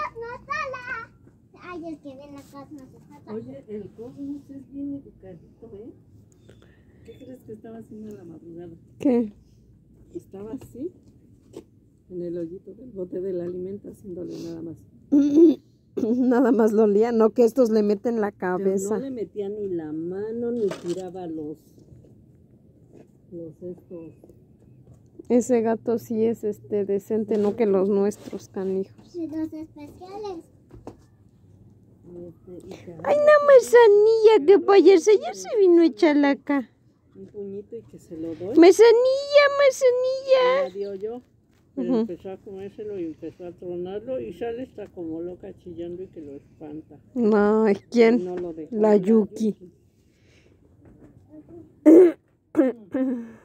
sala. Ay, es que ven la Cosmos. Oye, el Cosmos es bien educadito, ¿eh? ¿Qué crees que estaba haciendo en la madrugada? ¿Qué? Estaba así, en el hoyito del bote del alimento, haciéndole nada más. Nada más lo olía, no que estos le meten la Pero cabeza. no le metía ni la mano, ni tiraba los estos. Ese gato sí es decente, no que los nuestros, canijos. Los especiales. Ay, no, manzanilla, que payasa, ya se vino a echar acá. Un puñito y que se lo doy. Manzanilla, La manzanilla. dio yo, pero empezó a comérselo y empezó a tronarlo y sale está como loca chillando y que lo espanta. Ay, ¿quién? No lo dejó. La Yuki.